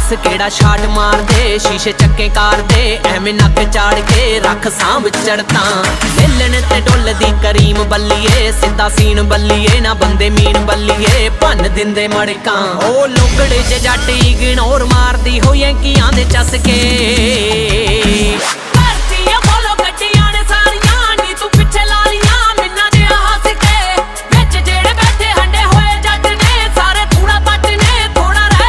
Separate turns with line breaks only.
दस केड़ा छाट मार दे, शीशे चक्के कार दे, एवें नक चाड़ के रख सांभ चढ़ता। मिलन ते डुल दी करीम बल्लीए, सीधा सीन बल्लीए ना बंदे मीन बल्लीए, भन दिंदे मड़का। ओ लुगड़े च जट इग्नोर मारदी होई कि आंदे चस के।